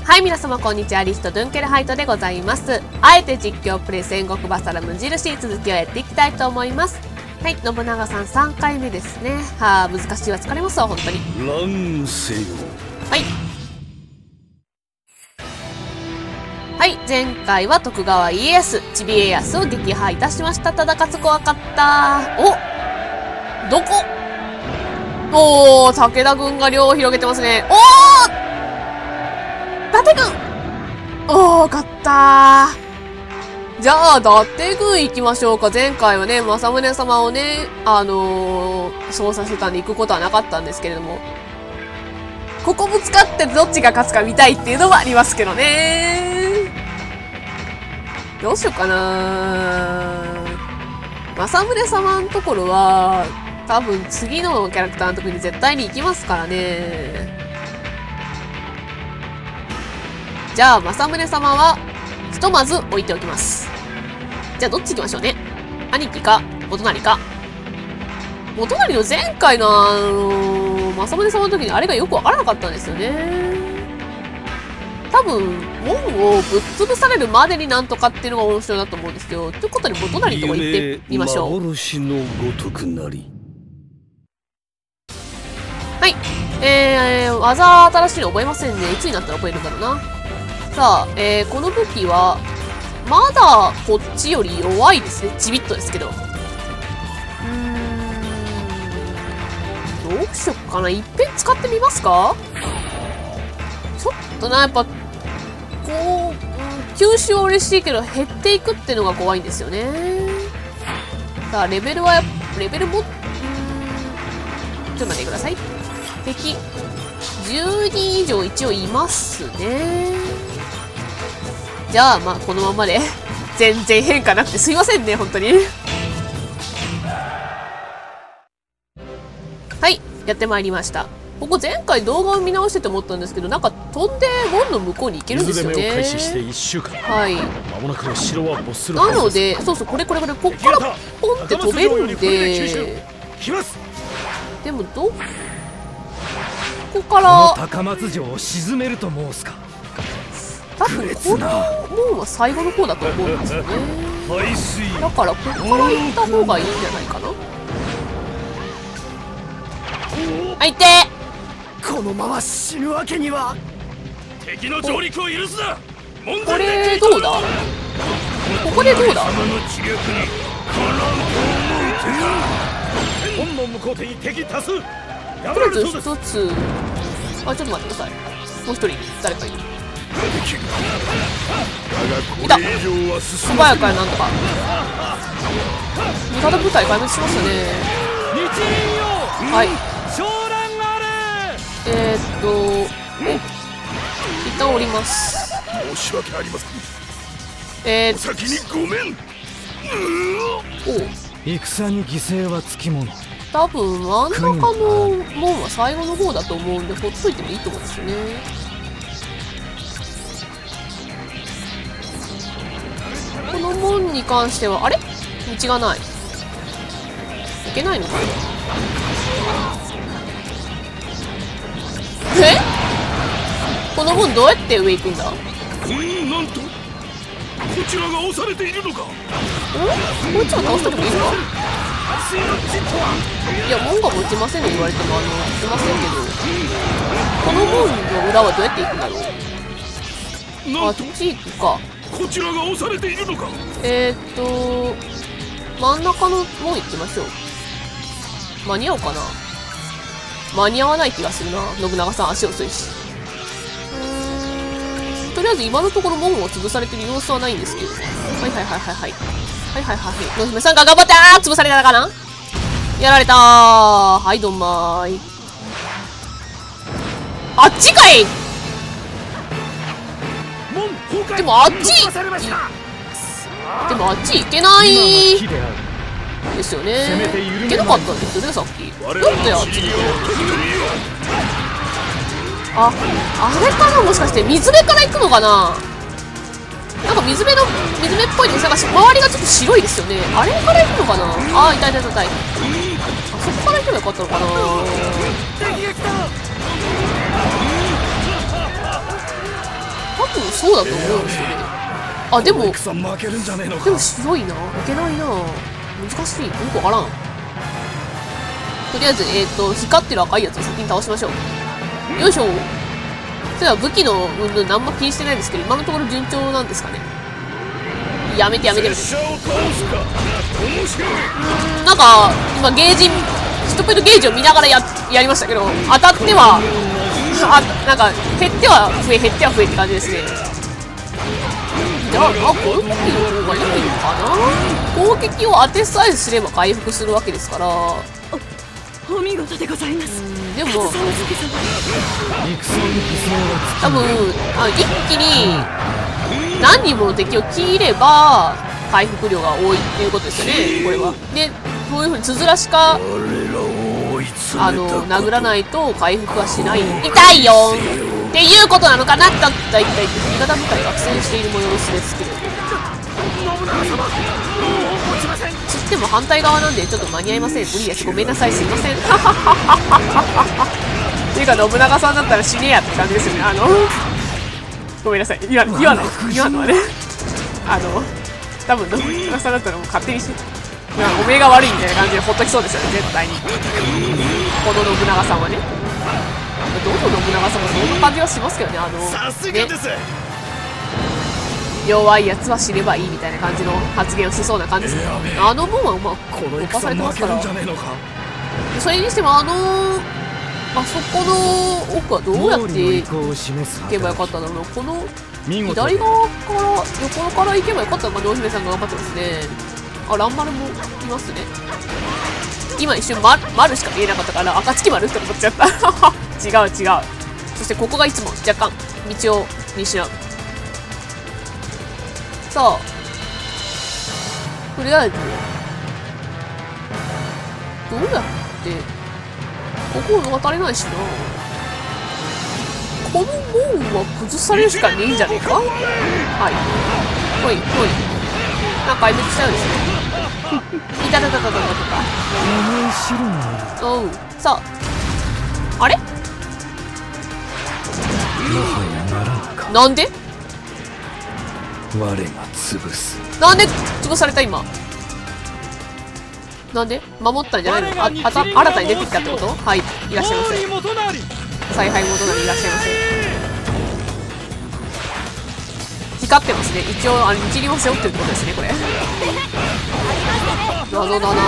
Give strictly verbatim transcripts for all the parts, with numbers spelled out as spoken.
はい、皆様こんにちは。リストドゥンケルハイトでございます。あえて実況プレイ戦国バサラ無印続きをやっていきたいと思います。はい、信長さんさんかいめですね。はあ、難しいわ。疲れますわ、本当に。 乱せよ。 はい。はい、前回は徳川家康、ちび家康を撃破いたしました。ただかつ怖かった。おどこおー、武田軍が領を広げてますね。おー伊達軍おー、勝ったー。じゃあ、伊達軍行きましょうか。前回はね、政宗様をね、あのー、操作してたんで行くことはなかったんですけれども。ここぶつかってどっちが勝つか見たいっていうのはありますけどね。どうしようかな。政宗様のところは、多分次のキャラクターのとこに絶対に行きますからね。じゃあ、政宗様は、ひとまず置いておきます。じゃあ、どっち行きましょうね。兄貴か、元就か。元就の前回のあのー、政宗様の時にあれがよくわからなかったんですよね。多分、門をぶっ潰されるまでになんとかっていうのが面白いなと思うんですよ。ということで、元就とこ行ってみましょう。 幻のごとくなり。 はい。えー、技新しいの覚えませんね。いつになったら覚えるんだろうな。さあ、えー、この武器は、まだこっちより弱いですね。ちびっとですけど。うーん。どうしよっかな。いっぺん使ってみますか？ちょっとな、やっぱ、こう、うん、吸収は嬉しいけど、減っていくっていうのが怖いんですよね。さあ、レベルは、レベルも、うーん、ちょっと待ってください。敵、じゅうにん以上一応いますね。じゃあ、まあ、このままで、全然変化なくてすいませんね、本当に。はい、やってまいりました。ここ前回動画を見直してて思ったんですけど、なんか飛んで門の向こうに行けるんですよね。はい。なので、そうそう、これこれこれ、こっからポンって飛べるんで、でもど、ここから、 高松城を沈めると申すか。 多分この門は最後の方だと思うんですよね。だからここから行った方がいいんじゃないかな。あ、いてこのまま死ぬわけには。 敵の上陸を許すな。 これどうだ、ここでどうだ。 本門向こう手に敵多数。 とりあえず一つ、あ、ちょっと待ってください。もう一人誰かいる。いた。素早くやなんとか。味方部隊壊滅しましたね。はい。えー、っとえ一旦降ります。 申し訳ありません。 えー、 先にごめん。 おう、 戦に犠牲はつきもの。 多分真ん中の門は最後の方だと思うんでほっといてもいいと思うんですよね。この門に関してはあれ道がない。いけないのかな。え、この門どうやって上行くんだ。 うん、なんとこちらが押されているのか。ん、 こいつは倒してもいいのか。いや、門が持ちませんね言われても、あのすいませんけど、この門の裏はどうやって行くんだろう。あっち行くか。 こちらが押されているのか。 えー、っと真ん中の門行きましょう。間に合うかな。間に合わない気がするな。信長さん足遅いし。うーん、とりあえず今のところ門を潰されてる様子はないんですけど。はいはいはいはいはいはいはいはい。娘さんが頑張って、あー潰されたかな。やられたー。はい、どんまーい。あっちかい。でもあっちでもあっち行けないですよね。行けなかったんですよね、さっき。なんであっちに行けないんですか。あ、あれかな、もしかして水辺から行くのかな。なんか水辺の水辺っぽいです。なんか周りがちょっと白いですよね。あれから行くのかな。あー、痛い痛い痛い。あそこから行けばよかったのかな。 分そうだと思うんですよね。あ、でも、 戦負けるんじゃねえのか。 でも白いな。いけないな。難しい。よくわからん。とりあえず、えっと、光ってる赤いやつを先に倒しましょう。よいしょ。それは武器のうんぬん何も気にしてないですけど、今のところ順調なんですかね。やめてやめてる。 拙者を倒すか。面白い。 なんか、今ゲージ、ストップゲージを見ながらや、やりましたけど、当たっては、あ、なんか、減っては増え、減っては増えって感じですね。じゃあ、あ、攻撃の方がいいのかな。攻撃を当てさえすれば回復するわけですから。 お見事でございます。 うん、でも、 戦に犠牲は多分、あ、一気に、何人もの敵を切れば、回復量が多いっていうことですよね、これは。で、こういうふうにつづらしか、あの、殴らないと回復はしない。痛いよっていうことなのかなと、大体、味方部隊が苦戦している模様ですけれど。つっても反対側なんでちょっと間に合いません。無理です。ごめんなさい。すいません。っていうか、信長さんだったら死ねやって感じですよね。あの、ごめんなさい。言わ言わない。言わんのはね。あの、多分信長さんだったらもう勝手にし、いや、おめえが悪いみたいな感じでほっときそうですよね、絶対に。この信長さんはね。どの信長さんもそんな感じはしますけどね、あの、 さすがね、 です。 弱いやつは死ねばいいみたいな感じの発言をしそうな感じですね。あの門はまあ、 この突破されて戦負けるますから。 んじゃねえのか。 それにしてもあのー、あそこの奥はどうやって行けばよかったんだろうな。この左側から横から行けばよかったのか。濃姫さんが頑張ってますね。あ、蘭丸もいますね。今一瞬丸、丸しか見えなかったから暁丸って思っちゃった違う違う。そしてここがいつも若干道を見失う。さあ、とりあえずどうやってここ物語れないしな。この門は崩されるしかねえんじゃねえか。はい。ほいほい。なんか壊滅したようですね。いたたたたたたた。おう。さあ。あれ？なんで？ 我が潰す。 なんで潰された今。なんで守ったんじゃないの。あ、あた、新たに出てきたってこと。はい、いらっしゃいませ。采配元なりいらっしゃいませ。光ってますね。一応、あの、一輪を背負ってるってことですね、これ。謎だなぁ。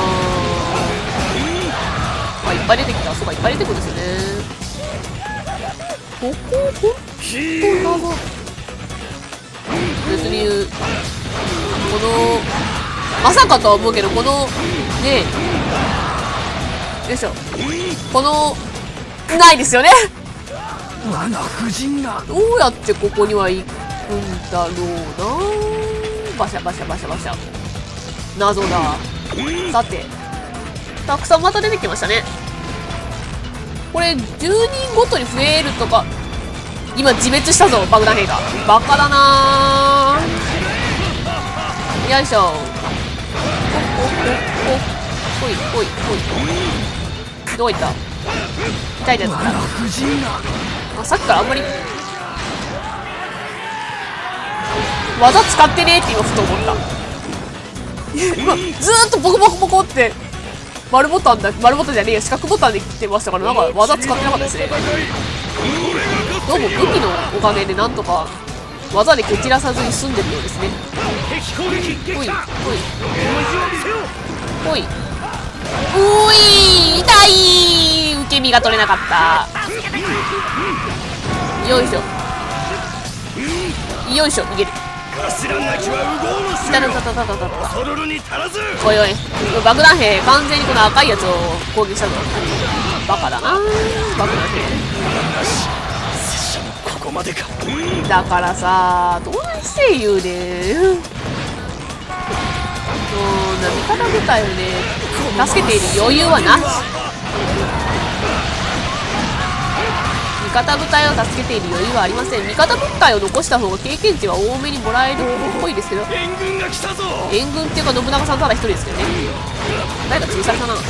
あ、いっぱい出てきた。そうか、いっぱい出てくるんですよね。ここ、ほんと謎。別に、この、まさかとは思うけど、この、ねえ、よいしょ。この、ないですよね。 我が夫人がどうやってここには行くんだろうな。バシャバシャバシャバシャ。謎だ。さて、たくさんまた出てきましたね。これ、じゅうにんごとに増えるとか、今自滅したぞ、爆弾兵が。バカだなぁ。よいしょ。ほいほいほい。どういった？痛いやつだ。あ、さっきからあんまり技使ってねえって今ふと思った。今ずーっとボコボコボコって丸ボタンだ、丸ボタンじゃねえよ、四角ボタンで切ってましたから、なんか技使ってなかったですね。どうも武器のおかげでなんとか技で蹴散らさずに済んでるようですね。ほいほいほい。おい、痛い。受け身が取れなかった。よいしょよいしょ。逃げる。たたたたたたた。おいおい、爆弾兵完全にこの赤いやつを攻撃したぞ。バカだな爆弾兵。 ここまでか。 だからさ、どない声優でもう味方部隊をね助けている余裕はなし。味方部隊を助けている余裕はありません。味方部隊を残した方が経験値は多めにもらえるっぽいですけど。 援軍が来たぞ。 援軍っていうか信長さんただ一人ですけどね。誰か潰されたな。よ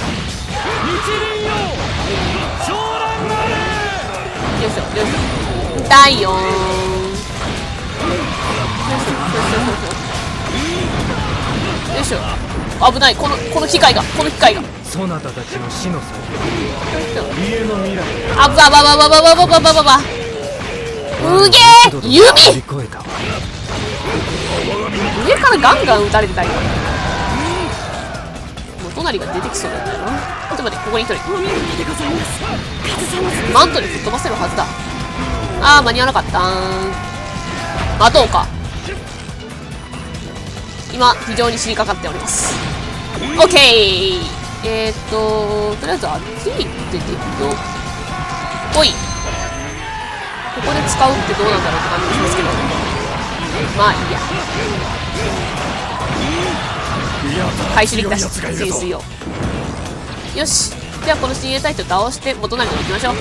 いしょよいしょ。痛いよー。 よいしょ。危ない。このこの機械がこの機械がそなたたちの死の先家の未来あばばばばばばばばばばばうげえ弓上からガンガン撃たれてたりもう隣が出てきそうなんだよな。ちょっと待って、ここに一人マントで吹っ飛ばせるはずだ。あー間に合わなかったーん。待とうか。今非常に死にかかっております。オッケー。えーっととりあえずあっちに出ていくとおいここで使うってどうなんだろうって感じしますけど、まあいいや。回収できたし潜水をよし。ではこの親衛隊長倒して元成まで行きましょう。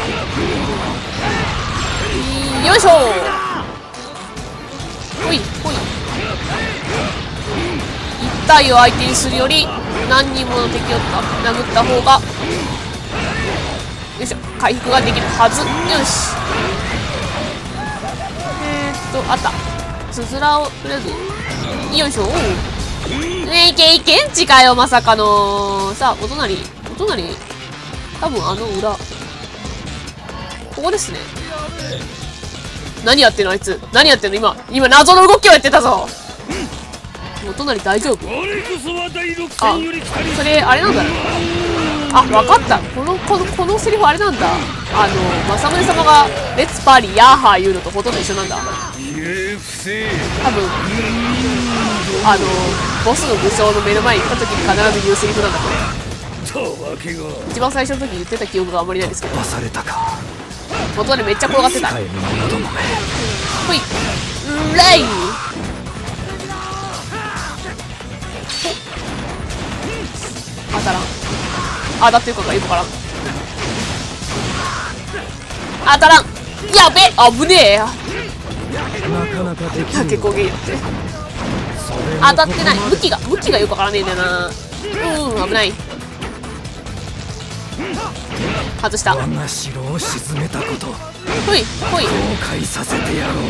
よいしょ。ほいほい。いち体を相手にするより何人もの敵を殴った方がよいしょ回復ができるはず。よし。えー、っとあったつづらをとりあえずよいしょ。ねえいけいけんちかよまさかの。さあお隣お隣多分あの裏ここですね。何やってんのあいつ。何やってんの今今謎の動きをやってたぞ。お隣大丈夫？あ、それあれなんだ。あ、わかった。このこのこのセリフあれなんだ。あの政宗様がレッツパーリーヤーハー言うのとほとんど一緒なんだ。多分あのボスの武将の目の前に来た時に必ず言うセリフなんだこれ。一番最初の時に言ってた記憶があんまりないですけど。忘れたか。元々めっちゃ転がってた。ほい、レイ。当たらん。当たってるかがよくわからん。当たらん。やべえ、危ねえ。結構ゲイやって当たってない。向きが向きがよくわからねえんだよな。うん危ない。外した。我が城を沈めたこと。ほいほい。後悔させてやろう。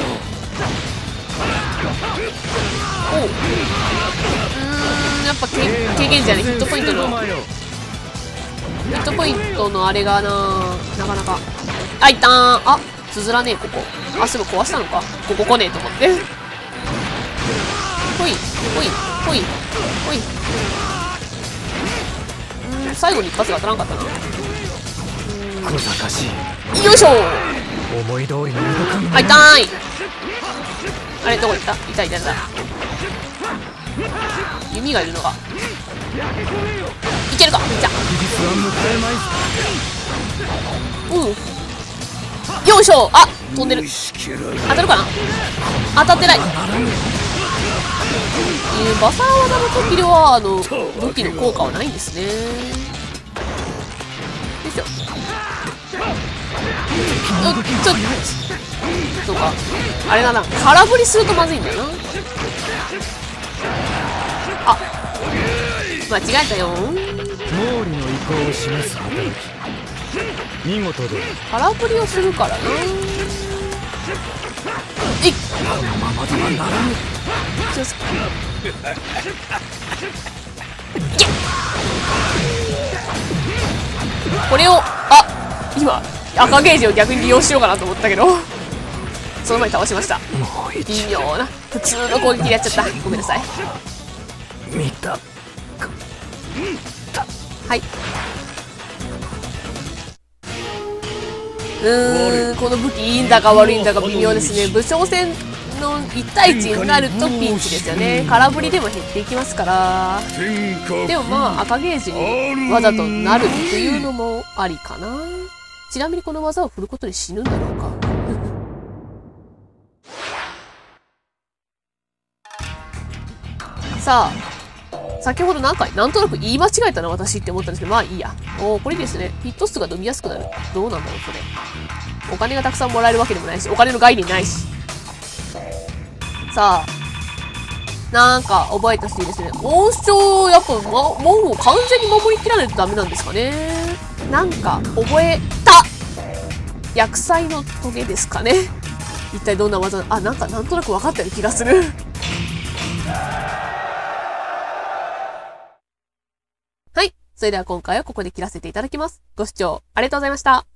おう。うーんやっぱけ軽減じゃね。ヒットポイントのヒットポイントのあれがななかなか。あいったーん。あつづらねえここ。あすぐ壊したのか。ここ来ねえと思って。ほいほいほいほい。うん最後に一発が当たらんかったな。小賢しい。よいしょ。思い通りの動かん。あ痛い。あれどこ行った。痛い痛い痛い。弓がいるのがいけるか。じゃうんよいしょ。あ飛んでる。当たるかな。当たってない。えー、バサー技の時ではあの武器の効果はないんですね。よいしょ。うっちょっとかあれだな。空振りするとまずいんだよな。あ間違えたよ。毛利の意向を示す働き見事で空振りをするからな。いっこのままではならぬ。これをあ今赤ゲージを逆に利用しようかなと思ったけどその前に倒しました。微妙な普通の攻撃でやっちゃった。ごめんなさい。見たはい。うーんこの武器いいんだか悪いんだか微妙ですね。武将戦のいち対いちになるとピンチですよね。空振りでも減っていきますから。でもまあ赤ゲージにわざとなるっていうのもありかな。ちなみにこの技を振ることで死ぬんだろうかさあ先ほどなんかなんとなく言い間違えたな私って思ったんですけどまあいいや。おーこれですね。ヒット数が伸びやすくなる。どうなんだろうそれ。お金がたくさんもらえるわけでもないしお金の概念ないし。さあなんか覚えたしいいですね。王将やっぱ、ま、門を完全に守りきらないとダメなんですかね。なんか覚えた薬剤のトゲですかね。一体どんな技。あなんかなんとなく分かったような気がするそれでは今回はここで切らせていただきます。ご視聴ありがとうございました。